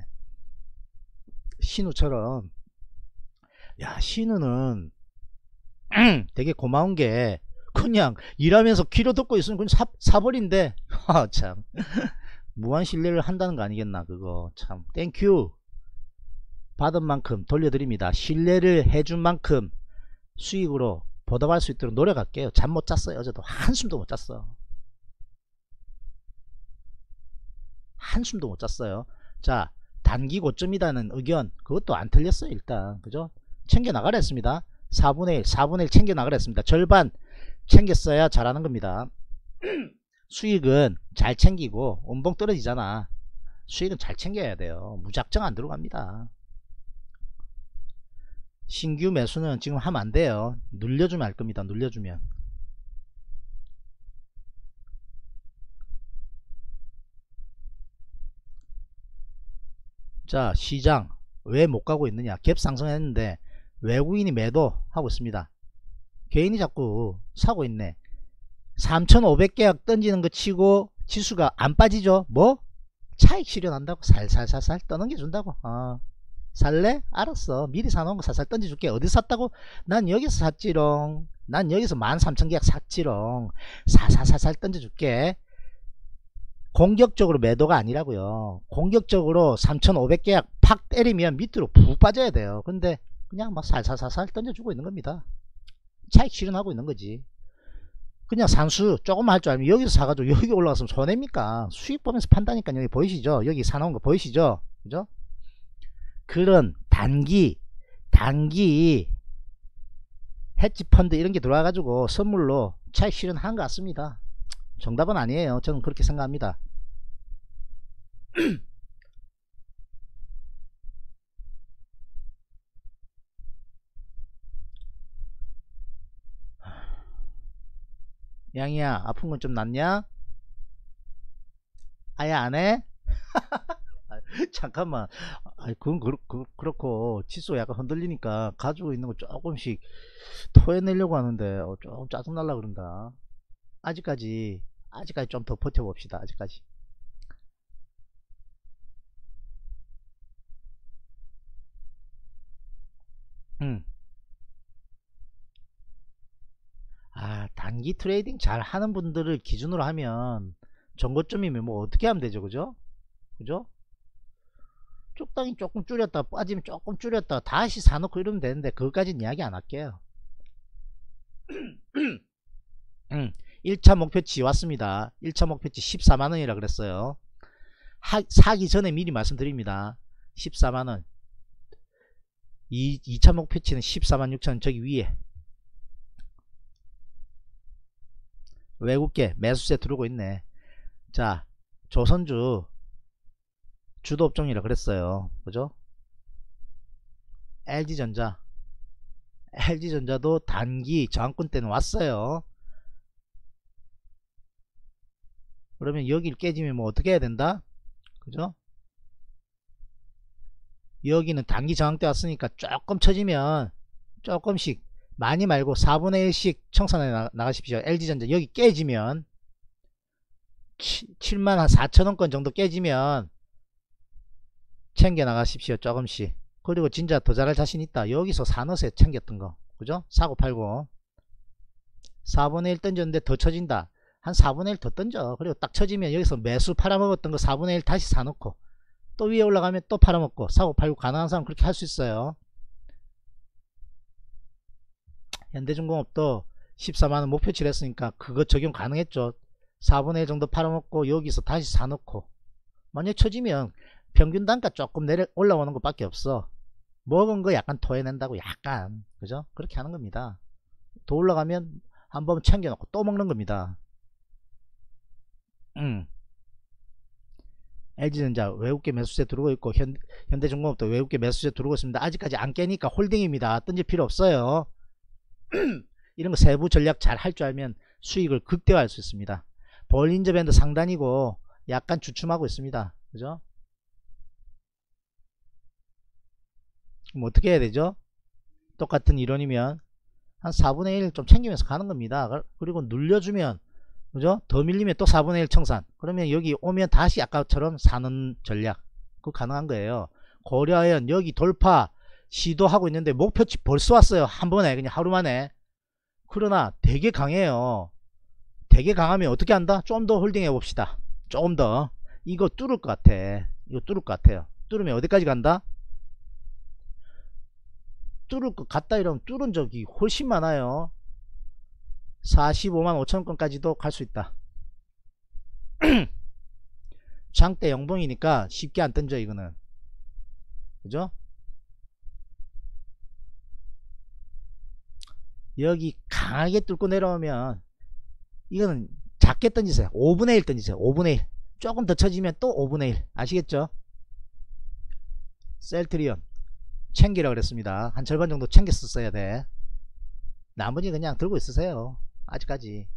신우처럼. 야, 신우는 되게 고마운 게 그냥 일하면서 귀로 듣고 있으면 그냥 사, 사버린대. 아, 참 무한 신뢰를 한다는 거 아니겠나. 그거 참 땡큐. 받은 만큼 돌려드립니다. 신뢰를 해준 만큼 수익으로 보답할 수 있도록 노력할게요. 잠 못 잤어요. 어제도 한숨도 못 잤어. 한숨도 못 잤어요. 자, 단기 고점이라는 의견, 그것도 안 틀렸어요. 일단 그죠? 챙겨 나가라 했습니다. 사분의 일 사분의 일 챙겨 나가라 했습니다. 절반 챙겼어야 잘하는 겁니다. 수익은 잘 챙기고 운봉 떨어지잖아. 수익은 잘 챙겨야 돼요. 무작정 안 들어갑니다. 신규 매수는 지금 하면 안 돼요. 눌려주면 할 겁니다. 눌려주면. 자, 시장 왜 못 가고 있느냐. 갭 상승했는데 외국인이 매도하고 있습니다. 개인이 자꾸 사고 있네. 삼천오백 계약 던지는 거 치고 지수가 안 빠지죠. 뭐? 차익 실현한다고 살살살살 떠넘겨준다고. 어. 살래? 알았어. 미리 사놓은 거 살살 던져줄게. 어디 샀다고? 난 여기서 샀지롱. 난 여기서 만 삼천 계약 샀지롱. 사사사살 던져줄게. 공격적으로 매도가 아니라고요. 공격적으로 삼천오백 계약 팍 때리면 밑으로 푹 빠져야 돼요. 근데 그냥 막 살살살살 던져주고 있는 겁니다. 차익 실현하고 있는 거지. 그냥 산수 조금만 할 줄 알면 여기서 사가지고 여기 올라갔으면 손해입니까? 수익 보면서 판다니까. 여기 보이시죠? 여기 사놓은 거 보이시죠? 그죠? 그런 단기 단기 헤지펀드 이런 게 들어와가지고 선물로 차익 실현한 것 같습니다. 정답은 아니에요. 저는 그렇게 생각합니다. 양이야, 아픈 건 좀 낫냐? 아예 안 해? 잠깐만. 아니, 그건 그렇, 그, 그렇고 지수가 약간 흔들리니까 가지고 있는 거 조금씩 토해내려고 하는데 어, 조금 짜증날라 그런다. 아직까지 아직까지 좀 더 버텨봅시다. 아직까지. 음. 아, 단기 트레이딩 잘 하는 분들을 기준으로 하면 정고점이면 뭐 어떻게 하면 되죠. 그죠? 그죠? 적당히 조금 줄였다 빠지면 조금 줄였다 다시 사놓고 이러면 되는데 그것까지는 이야기 안 할게요. 음, 일 차 목표치 왔습니다. 일 차 목표치 십사만원이라 그랬어요. 하, 사기 전에 미리 말씀드립니다. 십사만원. 이, 이 차 목표치는 십사만 육천원 저기 위에 외국계 매수세 들어오고 있네. 자, 조선주 주도 업종이라 그랬어요. 그죠? 엘지전자 엘지전자도 단기 저항권 때는 왔어요. 그러면 여기를 깨지면 뭐 어떻게 해야 된다? 그죠? 여기는 단기 저항 때 왔으니까 조금 쳐지면 조금씩 많이 말고 사분의 일씩 청산해 나, 나가십시오. 엘지전자 여기 깨지면 칠만 한 사천원권 정도 깨지면 챙겨 나가십시오. 조금씩 그리고 진짜 더 잘할 자신 있다. 여기서 사너스에 챙겼던 거. 그죠? 사고 팔고. 사분의 일 던졌는데 더 쳐진다. 한 사분의 일 더 던져. 그리고 딱 쳐지면 여기서 매수 팔아먹었던 거 사분의 일 다시 사놓고. 또 위에 올라가면 또 팔아먹고. 사고 팔고 가능한 사람 그렇게 할 수 있어요. 현대중공업도 십사만원 목표치를 했으니까 그거 적용 가능했죠. 사분의 일 정도 팔아먹고 여기서 다시 사놓고. 만약 쳐지면 평균 단가 조금 내려 올라오는 것밖에 없어. 먹은 거 약간 토해낸다고 약간. 그죠? 그렇게 하는 겁니다. 더 올라가면 한번 챙겨놓고 또 먹는 겁니다. 음. 엘지전자 외국계 매수세 들어오고 있고 현, 현대중공업도 외국계 매수세 들어오고 있습니다. 아직까지 안 깨니까 홀딩입니다. 던질 필요 없어요. 이런 거 세부 전략 잘 할 줄 알면 수익을 극대화할 수 있습니다. 볼린저 밴드 상단이고 약간 주춤하고 있습니다. 그죠? 그럼 어떻게 해야 되죠? 똑같은 이론이면 한 사분의 일 좀 챙기면서 가는 겁니다. 그리고 눌려주면 그죠? 더 밀리면 또 사분의 일 청산. 그러면 여기 오면 다시 아까처럼 사는 전략. 그거 가능한 거예요. 고려하연 여기 돌파 시도하고 있는데 목표치 벌써 왔어요. 한 번에 그냥 하루 만에. 그러나 되게 강해요. 되게 강하면 어떻게 한다? 좀 더 홀딩해 봅시다. 조금 더. 이거 뚫을 것 같아. 이거 뚫을 것 같아요. 뚫으면 어디까지 간다? 뚫을 것 같다 이러면 뚫은 적이 훨씬 많아요. 사십오만 오천원까지도 갈 수 있다. 장대 영봉이니까 쉽게 안 던져 이거는. 그죠? 여기 강하게 뚫고 내려오면 이거는 작게 던지세요. 오분의 일 던지세요. 오분의 일. 조금 더 쳐지면 또 오분의 일. 아시겠죠? 셀트리온 챙기라 그랬습니다. 한 절반 정도 챙겼었어야 돼. 나머지 그냥 들고 있으세요. 아직까지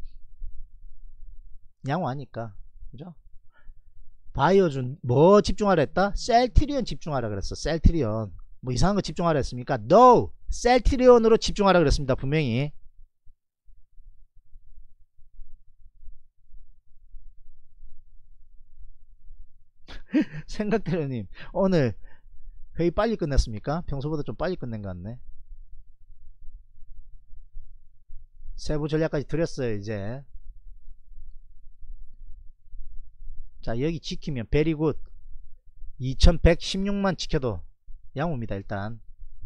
양호하니까. 그죠? 바이오준 뭐 집중하라 했다? 셀트리온 집중하라 그랬어. 셀트리온 뭐 이상한 거 집중하라 했습니까? No! 셀트리온으로 집중하라 그랬습니다. 분명히. 생각대로님 오늘 회의 빨리 끝냈습니까? 평소보다 좀 빨리 끝낸 것 같네. 세부 전략까지 드렸어요. 이제 자 여기 지키면 베리굿 이천백십육만 지켜도 양호입니다. 일단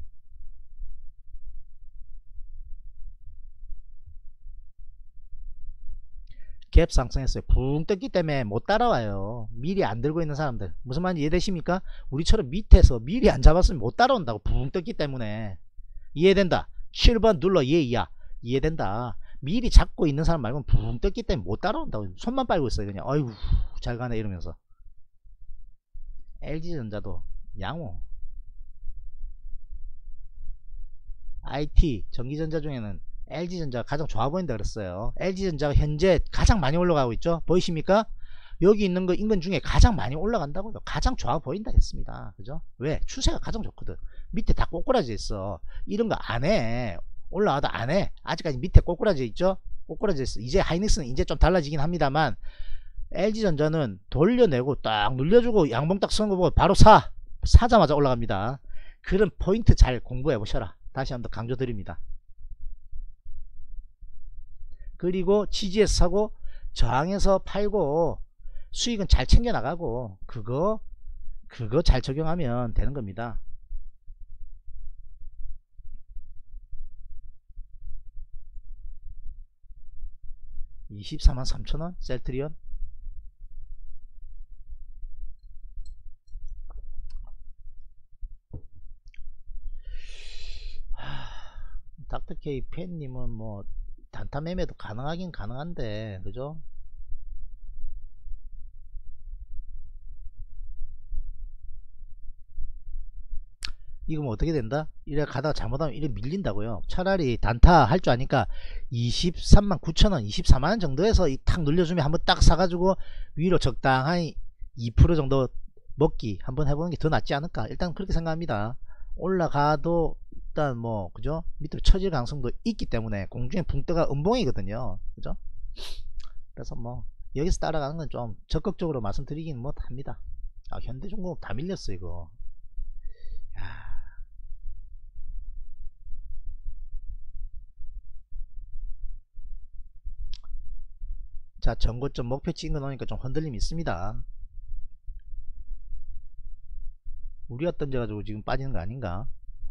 갭 상승했어요. 붕 떴기 때문에 못 따라와요. 미리 안 들고 있는 사람들. 무슨 말인지 이해되십니까? 우리처럼 밑에서 미리 안 잡았으면 못 따라온다고. 붕 떴기 때문에. 이해된다. 칠 번 눌러 예이야. 이해된다. 미리 잡고 있는 사람 말고는 붕 떴기 때문에 못 따라온다고. 손만 빨고 있어요. 그냥 어이구 잘 가네 이러면서. 엘지전자도 양호. 아이티 전기전자 중에는 엘지전자가 가장 좋아 보인다 그랬어요. 엘지전자가 현재 가장 많이 올라가고 있죠. 보이십니까? 여기 있는 거 인근 중에 가장 많이 올라간다고요. 가장 좋아 보인다 했습니다. 그죠? 왜? 추세가 가장 좋거든. 밑에 다 꼬꾸라져 있어. 이런 거 안해. 올라와도 안해. 아직까지 밑에 꼬꾸라져 있죠. 꼬꾸라져 있어. 이제 하이닉스는 이제 좀 달라지긴 합니다만 엘지전자는 돌려내고 딱 눌려주고 양봉 딱 서는 거 보고 바로 사. 사자마자 올라갑니다. 그런 포인트 잘 공부해 보셔라. 다시 한번 강조 드립니다. 그리고 지지에서 사고 저항에서 팔고 수익은 잘 챙겨 나가고 그거 그거 잘 적용하면 되는 겁니다. 이십사만 삼천원 셀트리온 닥터케이 팬님은 뭐 단타 매매도 가능하긴 가능한데 그죠? 이거 뭐 어떻게 된다? 이래 가다가 잘못하면 이래 밀린다고요. 차라리 단타 할 줄 아니까 이십삼만 구천원 이십사만원 정도에서 이 탁 눌려주면 한번 딱 사가지고 위로 적당한 이 퍼센트 정도 먹기 한번 해보는 게 더 낫지 않을까. 일단 그렇게 생각합니다. 올라가도 일단 뭐 그죠? 밑으로 처질 가능성도 있기 때문에 공중에 붕뜨가 음봉이거든요. 그죠? 그래서 뭐 여기서 따라가는 건 좀 적극적으로 말씀드리긴 못 합니다. 아, 현대중공업 다 밀렸어 이거. 야. 자, 전고점 목표 찍어 놓으니까 좀 흔들림이 있습니다. 우리가 던져가지고 지금 빠지는 거 아닌가?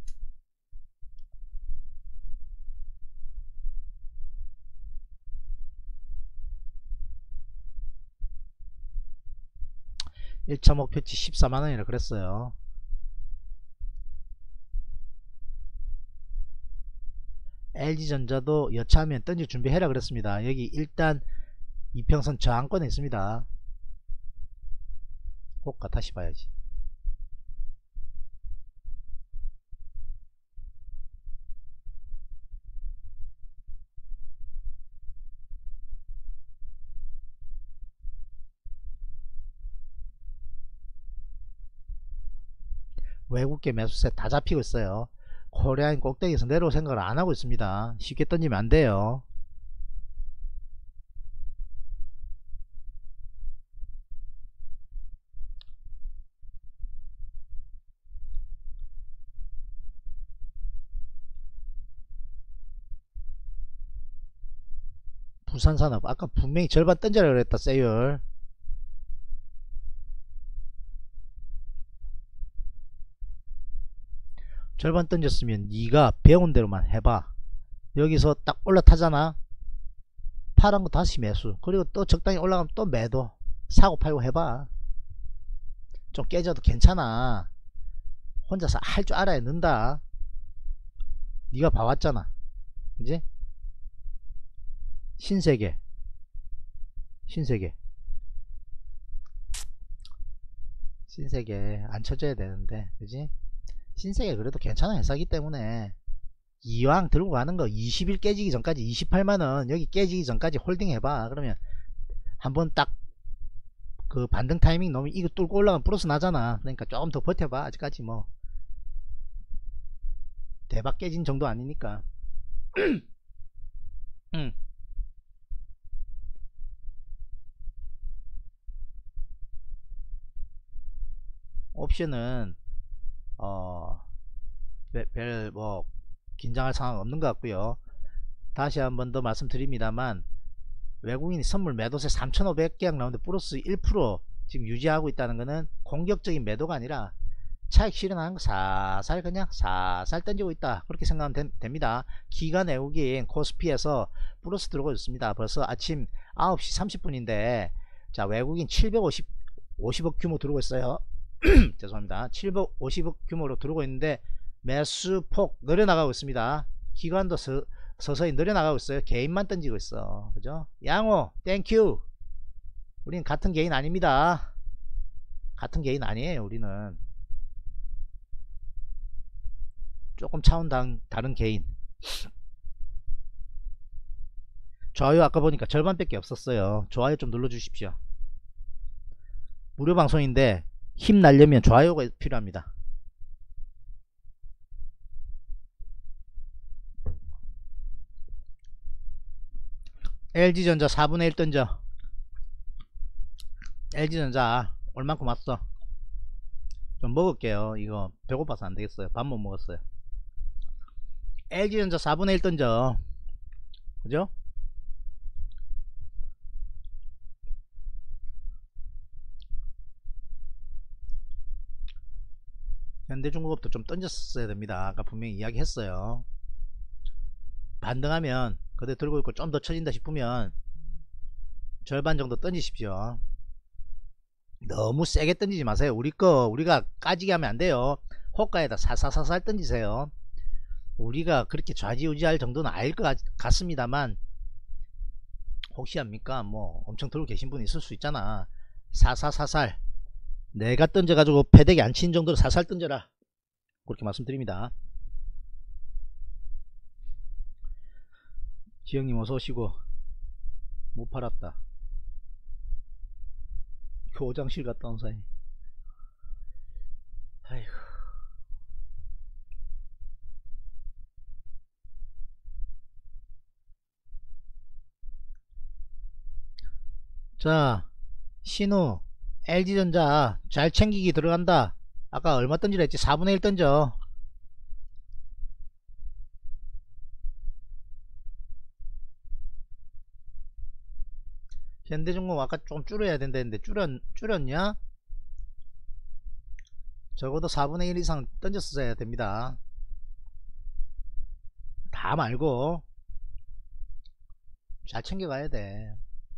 일 차 목표치 십사만원이라 그랬어요. 엘지전자도 여차하면 던질 준비해라 그랬습니다. 여기 일단 이평선 저항권에 있습니다. 호가 다시 봐야지. 외국계 매수세 다 잡히고 있어요. 코리아인 꼭대기에서 내려올 생각을 안 하고 있습니다. 쉽게 던지면 안 돼요. 부산산업 아까 분명히 절반 던져라 그랬다. 세율 절반 던졌으면 네가 배운 대로만 해봐. 여기서 딱 올라타잖아. 파란 거 다시 매수. 그리고 또 적당히 올라가면 또 매도. 사고 팔고 해봐. 좀 깨져도 괜찮아. 혼자서 할 줄 알아야 는다. 네가 봐왔잖아. 그지? 신세계 신세계 신세계 안 쳐줘야 되는데, 그지? 신세계 그래도 괜찮은 회사기 때문에 이왕 들고 가는 거 이십 일 깨지기 전까지 이십팔만원 여기 깨지기 전까지 홀딩 해봐. 그러면 한번 딱 그 반등 타이밍 넣으면 이거 뚫고 올라가면 플러스 나잖아. 그러니까 조금 더 버텨봐. 아직까지 뭐 대박 깨진 정도 아니니까. 응. 옵션은 어 별 뭐 긴장할 상황 없는 것 같고요. 다시 한 번 더 말씀드립니다만 외국인이 선물 매도세 삼천오백 계약 나오는데 플러스 일 퍼센트 지금 유지하고 있다는 것은 공격적인 매도가 아니라 차익 실현하는 거 사살 그냥 사살 던지고 있다, 그렇게 생각하면 되, 됩니다. 기관 외국인 코스피에서 플러스 들어오고 있습니다. 벌써 아침 아홉 시 삼십 분인데 자, 외국인 칠백오십 오십억 규모 들어오고 있어요. 죄송합니다. 칠백오십억 규모로 들어오고 있는데 매수폭 늘어나가고 있습니다. 기관도 서, 서서히 늘어나가고 있어요. 개인만 던지고 있어. 그죠? 양호 땡큐. 우린 같은 개인 아닙니다. 같은 개인 아니에요. 우리는 조금 차원 당, 다른 개인. 좋아요 아까 보니까 절반밖에 없었어요. 좋아요 좀 눌러주십시오. 무료 방송인데 힘 날려면 좋아요가 필요합니다. 엘지전자 사분의 일 던져. 엘지전자 얼만큼 왔어. 좀 먹을게요. 이거 배고파서 안되겠어요. 밥 못 먹었어요. 엘지전자 사분의 일 던져. 그죠? 현대중공업도 좀 던졌어야 됩니다. 아까 분명히 이야기했어요. 반등하면 그대 들고 있고 좀 더 쳐진다 싶으면 절반 정도 던지십시오. 너무 세게 던지지 마세요. 우리 거 우리가 까지게 하면 안 돼요. 호가에다 사사사살 던지세요. 우리가 그렇게 좌지우지할 정도는 아닐 것 같습니다만 혹시 합니까? 뭐 엄청 들고 계신 분이 있을 수 있잖아. 사사사살 내가 던져가지고 패대기 안 치는 정도로 사살 던져라, 그렇게 말씀드립니다. 지영님 어서오시고. 못 팔았다. 교장실 갔다 온 사이. 아이고. 자, 신우 엘지전자 잘 챙기기 들어간다. 아까 얼마 던지라 했지? 사분의 일 던져. 현대중공 아까 좀 줄여야 된다는데 줄였, 줄였냐? 적어도 사분의 일 이상 던졌어야 됩니다. 다 말고 잘 챙겨가야 돼.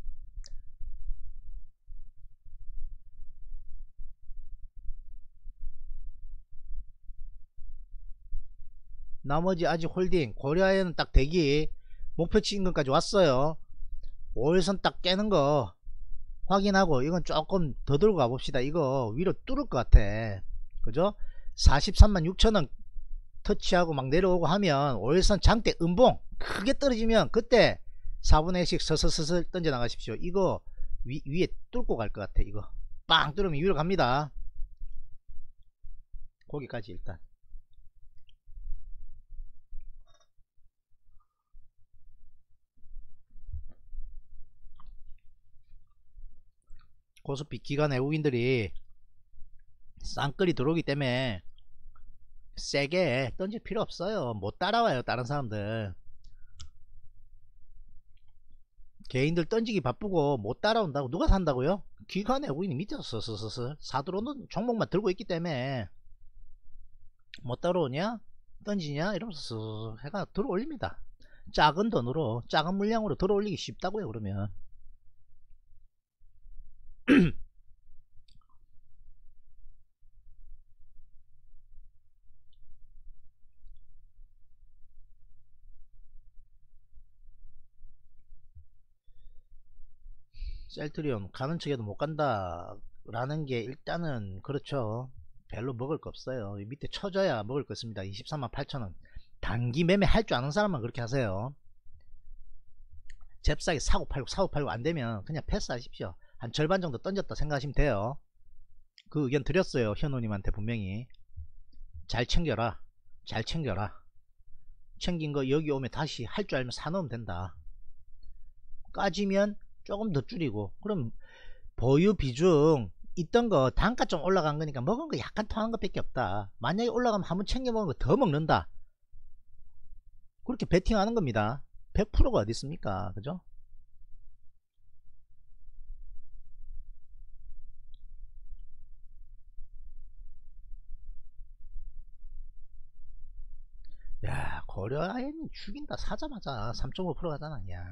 나머지 아직 홀딩 고려아연은 딱 대기 목표치 인근까지 왔어요. 오일선 딱 깨는 거 확인하고 이건 조금 더 들고 가봅시다. 이거 위로 뚫을 것 같아. 그죠? 사십삼만 육천원 터치하고 막 내려오고 하면 오일선 장대 음봉 크게 떨어지면 그때 사분의 일씩 서서서서 던져 나가십시오. 이거 위, 위에 뚫고 갈 것 같아. 이거 빵 뚫으면 위로 갑니다. 거기까지 일단 고스피 기관 외국인들이 쌍끌이 들어오기 때문에 세게 던질 필요 없어요. 못 따라와요 다른 사람들. 개인들 던지기 바쁘고 못 따라온다고 누가 산다고요? 기관 외국인이 밑에서 서서서서 사들어오는 종목만 들고 있기 때문에 못 따라오냐 던지냐 이러면서 해가 들어올립니다. 작은 돈으로 작은 물량으로 들어올리기 쉽다고요. 그러면 셀트리온 가는 척해도 못 간다 라는 게 일단은 그렇죠. 별로 먹을 거 없어요. 밑에 쳐져야 먹을 거 있습니다. 이십삼만 팔천원 단기 매매 할 줄 아는 사람만 그렇게 하세요. 잽싸게 사고 팔고 사고 팔고 안되면 그냥 패스하십시오. 한 절반 정도 던졌다 생각하시면 돼요. 그 의견 드렸어요. 현우님한테 분명히 잘 챙겨라 잘 챙겨라. 챙긴 거 여기 오면 다시 할 줄 알면 사놓으면 된다. 까지면 조금 더 줄이고 그럼 보유 비중 있던 거 단가 좀 올라간 거니까 먹은 거 약간 통한 것 밖에 없다. 만약에 올라가면 한번 챙겨 먹은 거 더 먹는다. 그렇게 베팅하는 겁니다. 백 퍼센트가 어디 있습니까? 그죠? 야 고려아연이 죽인다. 사자마자 삼 점 오 퍼센트 가잖아. 야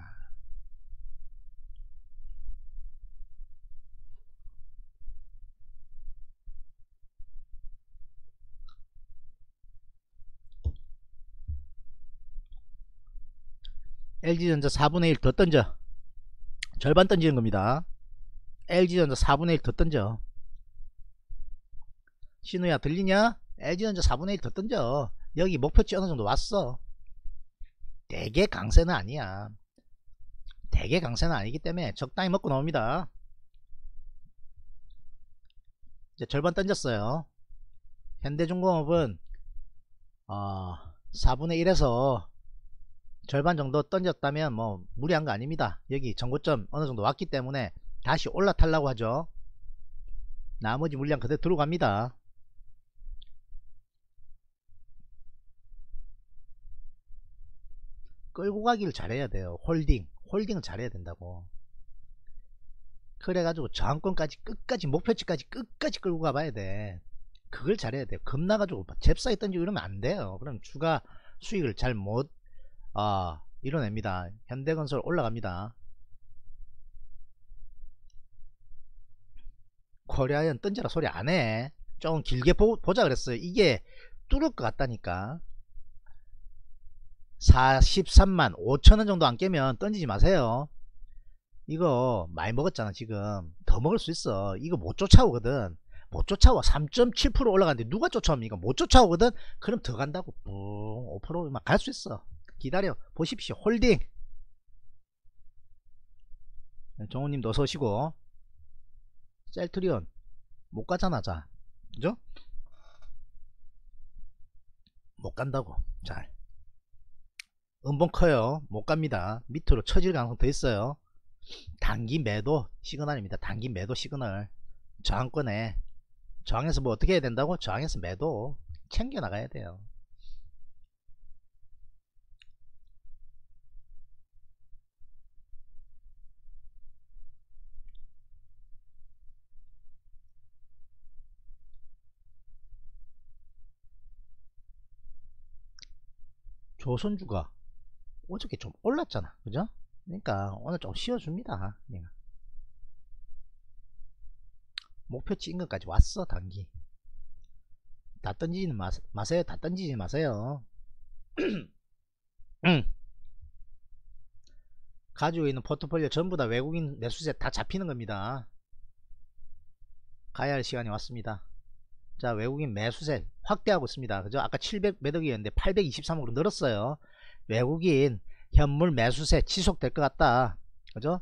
엘지전자 사분의 일 더 던져. 절반 던지는 겁니다. 엘지전자 사분의 일 더 던져. 신우야 들리냐? 엘지전자 사분의 일 더 던져. 여기 목표치 어느정도 왔어. 되게 강세는 아니야. 되게 강세는 아니기 때문에 적당히 먹고 나옵니다. 이제 절반 던졌어요. 현대중공업은 어, 사분의 일에서 절반 정도 던졌다면 뭐 무리한 거 아닙니다. 여기 정고점 어느정도 왔기 때문에 다시 올라타려고 하죠. 나머지 물량 그대로 들어갑니다. 끌고 가기를 잘해야 돼요. 홀딩 홀딩을 잘해야 된다고. 그래가지고 저항권까지 끝까지 목표치까지 끝까지 끌고 가봐야 돼. 그걸 잘해야 돼요. 겁나가지고 잽싸게 던지고 이러면 안 돼요. 그럼 주가 수익을 잘 못 어, 이뤄냅니다. 현대건설 올라갑니다. 코리아연 던져라 소리 안해. 조금 길게 보, 보자 그랬어요. 이게 뚫을 것 같다니까. 사십삼만 오천원 정도 안 깨면 던지지 마세요. 이거 많이 먹었잖아. 지금 더 먹을 수 있어. 이거 못 쫓아오거든. 못 쫓아와. 삼 점 칠 퍼센트 올라가는데 누가 쫓아옵니까? 못 쫓아오거든. 그럼 더 간다고. 오 퍼센트 막 갈 수 있어. 기다려 보십시오. 홀딩. 정우님도 어서 오시고. 셀트리온 못 가잖아. 자 그죠? 못 간다고. 잘 음봉 커요. 못 갑니다. 밑으로 처질 가능성 더 있어요. 단기 매도 시그널입니다. 단기 매도 시그널. 저항권에 저항에서 뭐 어떻게 해야 된다고? 저항에서 매도 챙겨 나가야 돼요. 조선주가 어저께 좀 올랐잖아, 그죠? 그러니까 오늘 좀 쉬어줍니다. 그냥. 목표치 인근까지 왔어. 단기 다 던지지 마, 마세요. 다 던지지 마세요. 가지고 있는 포트폴리오 전부 다 외국인 매수세 다 잡히는 겁니다. 가야 할 시간이 왔습니다. 자, 외국인 매수세 확대하고 있습니다. 그죠? 아까 칠백 몇 억이었는데 팔백이십삼억으로 늘었어요. 외국인 현물 매수세 지속될 것 같다. 그죠?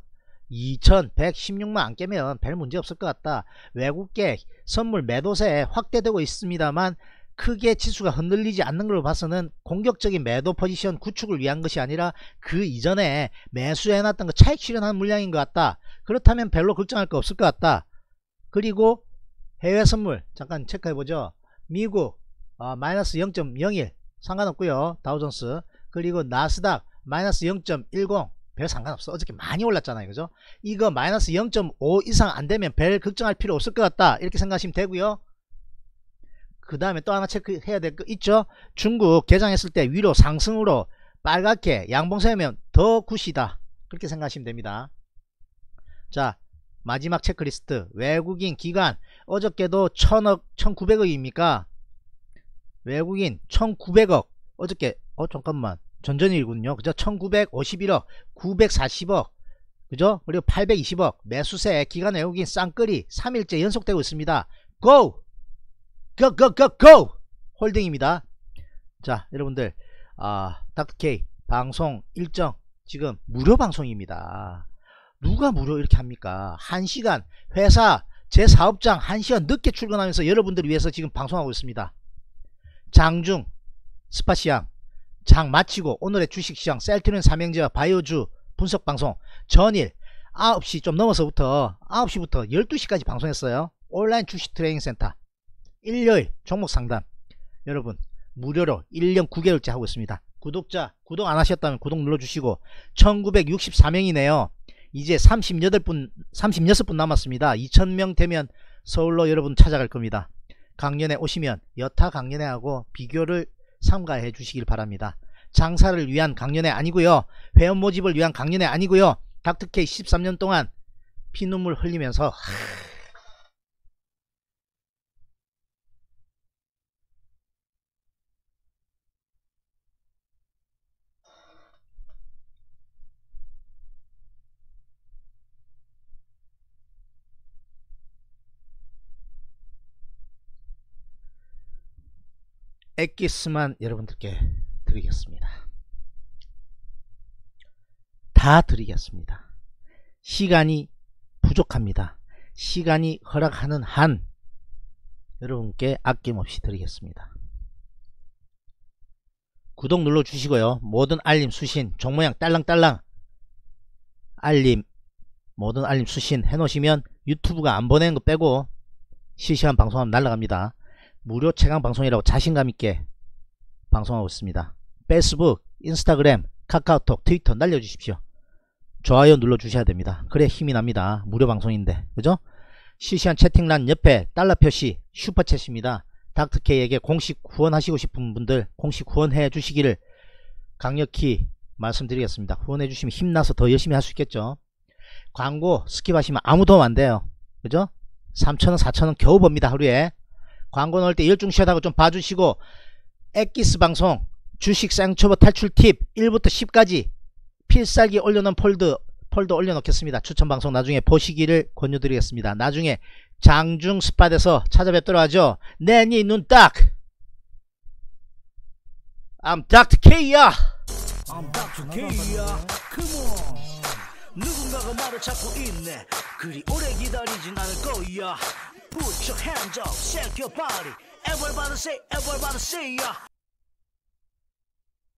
이천백십육만 안 깨면 별 문제 없을 것 같다. 외국계 선물 매도세 확대되고 있습니다만 크게 지수가 흔들리지 않는 걸로 봐서는 공격적인 매도 포지션 구축을 위한 것이 아니라 그 이전에 매수해놨던 거 차익 실현하는 물량인 것 같다. 그렇다면 별로 걱정할 거 없을 것 같다. 그리고 해외 선물 잠깐 체크해보죠. 미국 어, 마이너스 영 점 영일 상관없고요. 다우존스. 그리고 나스닥 마이너스 영 점 일공 별 상관없어. 어저께 많이 올랐잖아요, 그죠? 이거 마이너스 영 점 오 이상 안되면 별 걱정할 필요 없을 것 같다, 이렇게 생각하시면 되고요. 그 다음에 또 하나 체크해야 될 거 있죠. 중국 개장했을 때 위로 상승으로 빨갛게 양봉세면 더 굿이다, 그렇게 생각하시면 됩니다. 자, 마지막 체크리스트. 외국인 기관 어저께도 천억 천구백억입니까? 외국인 천구백억 어저께 어 잠깐만 전전일군요, 그죠? 천구백오십일억 구백사십억 그죠? 그리고 팔백이십억 매수세 기관 외국인 쌍끌이 삼 일째 연속되고 있습니다. 고! 고! 고! 고! 고! 홀딩입니다. 자, 여러분들 아, 닥터K 방송 일정 지금 무료 방송입니다. 누가 무료 이렇게 합니까? 한 시간 회사 제 사업장 한 시간 늦게 출근하면서 여러분들을 위해서 지금 방송하고 있습니다. 장중 스파시앙 장 마치고 오늘의 주식시장 셀트리온 삼형제와 바이오주 분석방송 전일 아홉 시 좀 넘어서부터 아홉 시부터 열두 시까지 방송했어요. 온라인 주식 트레이닝 센터 일요일 종목 상담 여러분 무료로 일 년 구 개월째 하고 있습니다. 구독자 구독 안 하셨다면 구독 눌러주시고 천구백육십사 명이네요 이제 삼십팔 분 삼십육 분 남았습니다. 이천 명 되면 서울로 여러분 찾아갈 겁니다. 강연회 오시면 여타 강연회하고 비교를 삼가해 주시길 바랍니다. 장사를 위한 강연회 아니고요, 회원 모집을 위한 강연회 아니고요, 닥터K 십삼 년 동안 피눈물 흘리면서 엑기스만 여러분들께 드리겠습니다. 다 드리겠습니다. 시간이 부족합니다. 시간이 허락하는 한 여러분께 아낌없이 드리겠습니다. 구독 눌러주시고요. 모든 알림 수신 종모양 딸랑딸랑 알림 모든 알림 수신 해놓으시면 유튜브가 안 보내는 거 빼고 실시간 방송하면 날아갑니다. 무료 최강 방송이라고 자신감 있게 방송하고 있습니다. 페이스북, 인스타그램, 카카오톡, 트위터 날려주십시오. 좋아요 눌러주셔야 됩니다. 그래 힘이 납니다. 무료 방송인데, 그죠? 실시간 채팅란 옆에 달러 표시 슈퍼챗입니다. 닥터K에게 공식 후원하시고 싶은 분들 공식 후원해 주시기를 강력히 말씀드리겠습니다. 후원해 주시면 힘나서 더 열심히 할 수 있겠죠. 광고 스킵하시면 아무 도움 안 돼요, 그죠? 삼천 원 사천 원 겨우 법니다. 하루에 광고 넣을 때 열중시하다고 좀 봐주시고, 엑기스 방송 주식 쌍초보 탈출 팁 일부터 십까지 필살기 올려놓은 폴드 폴더 올려놓겠습니다. 추천방송 나중에 보시기를 권유드리겠습니다. 나중에 장중 스팟에서 찾아뵙도록 하죠. 내 니 눈 딱 I'm 닥터K야. I'm 닥터K야. Come on. 누군가가 말을 찾고 있네. 그리 오래 기다리진 않을 거야. Put your hands up, shake your body. Everybody say, everybody say, yeah.